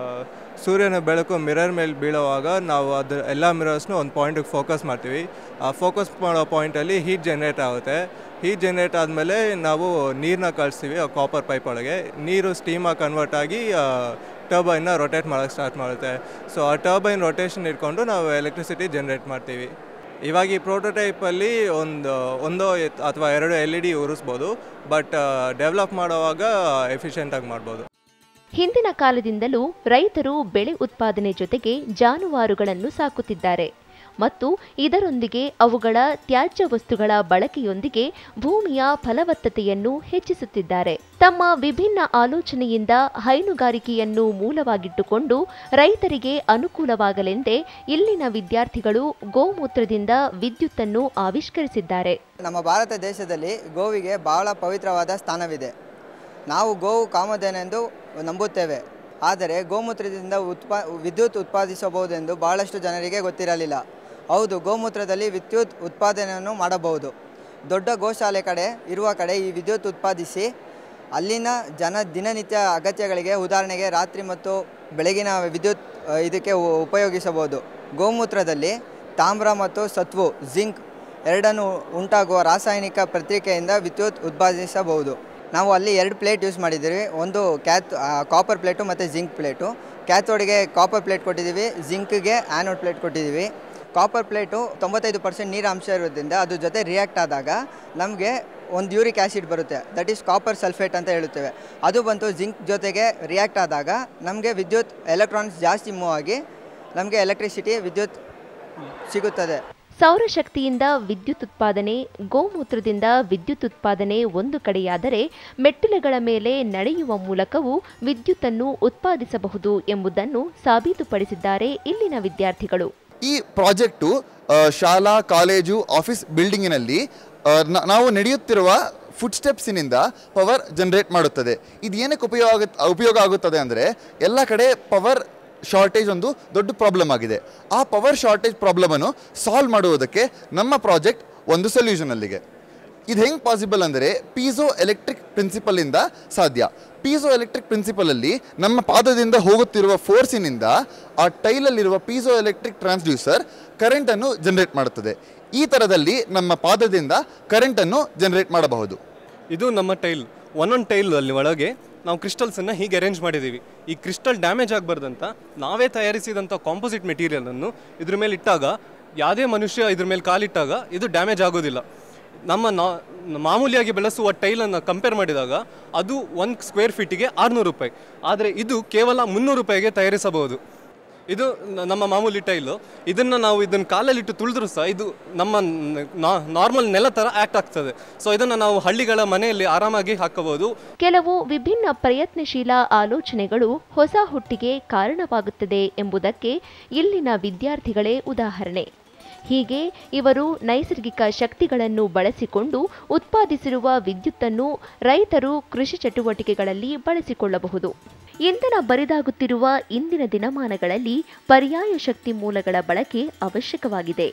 ಸೂರ್ಯನ ಬೆಳಕು ಮಿರರ್ ಮೇಲೆ ಬೀಳುವಾಗ ನಾವು ಅದು ಎಲ್ಲ ಮಿರರ್ಸ್ನು ಒಂದು ಪಾಯಿಂಟಿಗೆ ಫೋಕಸ್ ಮಾಡ್ತೀವಿ. ಆ ಫೋಕಸ್ ಮಾಡೋ ಪಾಯಿಂಟಲ್ಲಿ ಹೀಟ್ ಜನ್ರೇಟ್ ಆಗುತ್ತೆ. ಹೀಟ್ ಜನ್ರೇಟ್ ಆದಮೇಲೆ ನಾವು ನೀರನ್ನ ಕಳಿಸ್ತೀವಿ ಆ ಕಾಪರ್ ಪೈಪ್ ಒಳಗೆ. ನೀರು ಸ್ಟೀಮಾಗಿ ಕನ್ವರ್ಟ್ ಆಗಿ ಟರ್ಬೈನ್ನ ರೊಟೇಟ್ ಮಾಡೋಕ್ಕೆ ಸ್ಟಾರ್ಟ್ ಮಾಡುತ್ತೆ. ಸೊ ಆ ಟರ್ಬೈನ್ ರೊಟೇಷನ್ ಇಟ್ಕೊಂಡು ನಾವು ಎಲೆಕ್ಟ್ರಿಸಿಟಿ ಜನ್ರೇಟ್ ಮಾಡ್ತೀವಿ. ಇವಾಗ ಈ ಪ್ರೋಟೋಟೈಪಲ್ಲಿ ಒಂದು ಒಂದೋ ಅಥವಾ ಎರಡು ಎಲ್ ಇ ಡಿ ಉರಿಸ್ಬೋದು, ಬಟ್ ಡೆವಲಪ್ ಮಾಡುವಾಗ ಎಫಿಷಿಯೆಂಟಾಗಿ ಮಾಡ್ಬೋದು. ಹಿಂದಿನ ಕಾಲದಿಂದಲೂ ರೈತರು ಬೆಳೆ ಉತ್ಪಾದನೆ ಜೊತೆಗೆ ಜಾನುವಾರುಗಳನ್ನು ಸಾಕುತ್ತಿದ್ದಾರೆ ಮತ್ತು ಇದರೊಂದಿಗೆ ಅವುಗಳ ತ್ಯಾಜ್ಯ ವಸ್ತುಗಳ ಬಳಕೆಯೊಂದಿಗೆ ಭೂಮಿಯ ಫಲವತ್ತತೆಯನ್ನು ಹೆಚ್ಚಿಸುತ್ತಿದ್ದಾರೆ. ತಮ್ಮ ವಿಭಿನ್ನ ಆಲೋಚನೆಯಿಂದ ಹೈನುಗಾರಿಕೆಯನ್ನು ಮೂಲವಾಗಿಟ್ಟುಕೊಂಡು ರೈತರಿಗೆ ಅನುಕೂಲವಾಗಲೆಂದೇ ಇಲ್ಲಿನ ವಿದ್ಯಾರ್ಥಿಗಳು ಗೋಮೂತ್ರದಿಂದ ವಿದ್ಯುತ್ತನ್ನು ಆವಿಷ್ಕರಿಸಿದ್ದಾರೆ. ನಮ್ಮ ಭಾರತ ದೇಶದಲ್ಲಿ ಗೋವಿಗೆ ಬಹಳ ಪವಿತ್ರವಾದ ಸ್ಥಾನವಿದೆ. ನಾವು ಗೋವು ಕಾಮಧೇನೆಂದು ನಂಬುತ್ತೇವೆ. ಆದರೆ ಗೋಮೂತ್ರದಿಂದ ಉತ್ಪಾ ವಿದ್ಯುತ್ ಉತ್ಪಾದಿಸಬಹುದೆಂದು ಬಹಳಷ್ಟು ಜನರಿಗೆ ಗೊತ್ತಿರಲಿಲ್ಲ. ಹೌದು, ಗೋಮೂತ್ರದಲ್ಲಿ ವಿದ್ಯುತ್ ಉತ್ಪಾದನೆಯನ್ನು ಮಾಡಬಹುದು. ದೊಡ್ಡ ಗೋಶಾಲೆ ಕಡೆ ಇರುವ ಕಡೆ ಈ ವಿದ್ಯುತ್ ಉತ್ಪಾದಿಸಿ ಅಲ್ಲಿನ ಜನ ದಿನನಿತ್ಯ ಅಗತ್ಯಗಳಿಗೆ, ಉದಾಹರಣೆಗೆ ರಾತ್ರಿ ಮತ್ತು ಬೆಳಗಿನ ವಿದ್ಯುತ್ ಇದಕ್ಕೆ ಉಪಯೋಗಿಸಬಹುದು. ಗೋಮೂತ್ರದಲ್ಲಿ ತಾಮ್ರ ಮತ್ತು ಸತ್ವು ಜಿಂಕ್ ಎರಡನ್ನು ಉಂಟಾಗುವ ರಾಸಾಯನಿಕ ಪ್ರತಿಕ್ರಿಯೆಯಿಂದ ವಿದ್ಯುತ್ ಉತ್ಪಾದಿಸಬಹುದು. ನಾವು ಅಲ್ಲಿ ಎರಡು ಪ್ಲೇಟ್ ಯೂಸ್ ಮಾಡಿದ್ದೀವಿ. ಒಂದು ಕ್ಯಾತ್ ಕಾಪರ್ ಪ್ಲೇಟು ಮತ್ತು ಜಿಂಕ್ ಪ್ಲೇಟು. ಕ್ಯಾಥೋಡ್ಗೆ ಕಾಪರ್ ಪ್ಲೇಟ್ ಕೊಟ್ಟಿದ್ದೀವಿ, ಜಿಂಕ್ಗೆ ಆ್ಯನೋಡ್ ಪ್ಲೇಟ್ ಕೊಟ್ಟಿದ್ದೀವಿ. ಕಾಪರ್ ಪ್ಲೇಟು ತೊಂಬತ್ತೈದು ಪರ್ಸೆಂಟ್ ನೀರು ಅಂಶ ಇರೋದ್ರಿಂದ ಅದ್ರ ಜೊತೆ ರಿಯಾಕ್ಟ್ ಆದಾಗ ನಮಗೆ ಒಂದು ಯೂರಿಕ್ ಆ್ಯಸಿಡ್ ಬರುತ್ತೆ, ದಟ್ ಈಸ್ ಕಾಪರ್ ಸಲ್ಫೇಟ್ ಅಂತ ಹೇಳುತ್ತೇವೆ. ಅದು ಬಂತು ಜಿಂಕ್ ಜೊತೆಗೆ ರಿಯಾಕ್ಟ್ ಆದಾಗ ನಮಗೆ ವಿದ್ಯುತ್ ಎಲೆಕ್ಟ್ರಾನ್ಸ್ ಜಾಸ್ತಿ ಮೂವ್ ಆಗಿ ನಮಗೆ ಎಲೆಕ್ಟ್ರಿಸಿಟಿ ವಿದ್ಯುತ್ ಸಿಗುತ್ತದೆ. ಸೌರಶಕ್ತಿಯಿಂದ ವಿದ್ಯುತ್ ಉತ್ಪಾದನೆ, ಗೋಮೂತ್ರದಿಂದ ವಿದ್ಯುತ್ ಉತ್ಪಾದನೆ ಒಂದು ಕಡೆಯಾದರೆ ಮೆಟ್ಟಿಲುಗಳ ಮೇಲೆ ನಡೆಯುವ ಮೂಲಕವೂ ವಿದ್ಯುತ್ತನ್ನು ಉತ್ಪಾದಿಸಬಹುದು ಎಂಬುದನ್ನು ಸಾಬೀತುಪಡಿಸಿದ್ದಾರೆ ಇಲ್ಲಿನ ವಿದ್ಯಾರ್ಥಿಗಳು. ಈ ಪ್ರಾಜೆಕ್ಟು ಶಾಲಾ, ಕಾಲೇಜು, ಆಫೀಸ್ ಬಿಲ್ಡಿಂಗಿನಲ್ಲಿ ನಾವು ನಡೆಯುತ್ತಿರುವ ಫುಡ್ ಸ್ಟೆಪ್ಸಿನಿಂದ ಪವರ್ ಜನರೇಟ್ ಮಾಡುತ್ತದೆ. ಇದು ಏನಕ್ಕೆ ಉಪಯೋಗ ಉಪಯೋಗ ಆಗುತ್ತದೆ ಅಂದರೆ, ಎಲ್ಲ ಕಡೆ ಪವರ್ ಶಾರ್ಟೇಜ್ ಒಂದು ದೊಡ್ಡ ಪ್ರಾಬ್ಲಮ್ ಆಗಿದೆ. ಆ ಪವರ್ ಶಾರ್ಟೇಜ್ ಪ್ರಾಬ್ಲಮನ್ನು ಸಾಲ್ವ್ ಮಾಡುವುದಕ್ಕೆ ನಮ್ಮ ಪ್ರಾಜೆಕ್ಟ್ ಒಂದು ಸೊಲ್ಯೂಷನ್ ಅಲ್ಲಿಗೆ. ಇದು ಹೆಂಗೆ ಪಾಸಿಬಲ್ ಅಂದರೆ ಪೀಸೋ ಎಲೆಕ್ಟ್ರಿಕ್ ಪ್ರಿನ್ಸಿಪಲಿಂದ ಸಾಧ್ಯ. ಪೀಸೋ ಎಲೆಕ್ಟ್ರಿಕ್ ಪ್ರಿನ್ಸಿಪಲಲ್ಲಿ ನಮ್ಮ ಪಾದದಿಂದ ಹೋಗುತ್ತಿರುವ ಫೋರ್ಸಿನಿಂದ ಆ ಟೈಲಲ್ಲಿರುವ ಪೀಸೋ ಎಲೆಕ್ಟ್ರಿಕ್ ಟ್ರಾನ್ಸ್ಡ್ಯೂಸರ್ ಕರೆಂಟನ್ನು ಜನರೇಟ್ ಮಾಡುತ್ತದೆ. ಈ ಥರದಲ್ಲಿ ನಮ್ಮ ಪಾದದಿಂದ ಕರೆಂಟನ್ನು ಜನರೇಟ್ ಮಾಡಬಹುದು. ಇದು ನಮ್ಮ ಟೈಲ್. ಒಂದೊಂದು ಟೈಲ್ ಅಲ್ಲಿ ಒಳಗೆ ನಾವು ಕ್ರಿಸ್ಟಲ್ಸನ್ನು ಹೀಗೆ ಅರೇಂಜ್ ಮಾಡಿದ್ದೀವಿ. ಈ ಕ್ರಿಸ್ಟಲ್ ಡ್ಯಾಮೇಜ್ ಆಗಬಾರ್ದಂತ ನಾವೇ ತಯಾರಿಸಿದಂಥ ಕಾಂಪೋಸಿಟ್ ಮೆಟೀರಿಯಲನ್ನು ಇದ್ರ ಮೇಲೆ ಇಟ್ಟಾಗ ಯಾವುದೇ ಮನುಷ್ಯ ಇದ್ರ ಮೇಲೆ ಕಾಲಿಟ್ಟಾಗ ಇದು ಡ್ಯಾಮೇಜ್ ಆಗೋದಿಲ್ಲ. ನಮ್ಮ ನಾ ಮಾಮೂಲಿಯಾಗಿ ಬೆಳೆಸುವ ಟೈಲನ್ನು ಕಂಪೇರ್ ಮಾಡಿದಾಗ ಅದು ಒಂದು ಸ್ಕ್ವೇರ್ ಫೀಟಿಗೆ ಆರುನೂರು ರೂಪಾಯಿ, ಆದರೆ ಇದು ಕೇವಲ ಮುನ್ನೂರು ರೂಪಾಯಿಗೆ ತಯಾರಿಸಬಹುದು. ಇದು ನಮ್ಮ ಮಾಮೂಲಿ ಟೈಲು. ಇದನ್ನು ನಾವು ಇದನ್ನು ಕಾಲಲ್ಲಿಟ್ಟು ತುಳಿದ್ರೂ ಸಹ ಇದು ನಮ್ಮ ನಾರ್ಮಲ್ ನೆಲ ಥರ ಆ್ಯಕ್ಟ್ ಆಗ್ತದೆ. ಸೊ ಇದನ್ನು ನಾವು ಹಳ್ಳಿಗಳ ಮನೆಯಲ್ಲಿ ಆರಾಮಾಗಿ ಹಾಕಬಹುದು. ಕೆಲವು ವಿಭಿನ್ನ ಪ್ರಯತ್ನಶೀಲ ಆಲೋಚನೆಗಳು ಹೊಸ ಹುಟ್ಟಿಗೆ ಕಾರಣವಾಗುತ್ತದೆ ಎಂಬುದಕ್ಕೆ ಇಲ್ಲಿನ ವಿದ್ಯಾರ್ಥಿಗಳೇ ಉದಾಹರಣೆ. ಹೀಗೆ ಇವರು ನೈಸರ್ಗಿಕ ಶಕ್ತಿಗಳನ್ನು ಬಳಸಿಕೊಂಡು ಉತ್ಪಾದಿಸಿರುವ ವಿದ್ಯುತ್ತನ್ನು ರೈತರು ಕೃಷಿ ಚಟುವಟಿಕೆಗಳಲ್ಲಿ ಬಳಸಿಕೊಳ್ಳಬಹುದು. ಇಂಧನ ಬರಿದಾಗುತ್ತಿರುವ ಇಂದಿನ ದಿನಮಾನಗಳಲ್ಲಿ ಪರ್ಯಾಯ ಶಕ್ತಿ ಮೂಲಗಳ ಬಳಕೆ ಅವಶ್ಯಕವಾಗಿದೆ.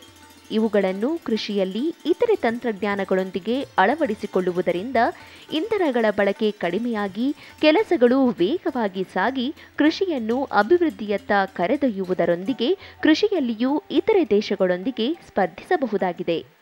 ಇವುಗಳನ್ನು ಕೃಷಿಯಲ್ಲಿ ಇತರೆ ತಂತ್ರಜ್ಞಾನಗಳೊಂದಿಗೆ ಅಳವಡಿಸಿಕೊಳ್ಳುವುದರಿಂದ ಇಂಧನಗಳ ಬಳಕೆ ಕಡಿಮೆಯಾಗಿ ಕೆಲಸಗಳು ವೇಗವಾಗಿ ಸಾಗಿ ಕೃಷಿಯನ್ನು ಅಭಿವೃದ್ಧಿಯತ್ತ ಕರೆದೊಯ್ಯುವುದರೊಂದಿಗೆ ಕೃಷಿಯಲ್ಲಿಯೂ ಇತರೆ ದೇಶಗಳೊಂದಿಗೆ ಸ್ಪರ್ಧಿಸಬಹುದಾಗಿದೆ.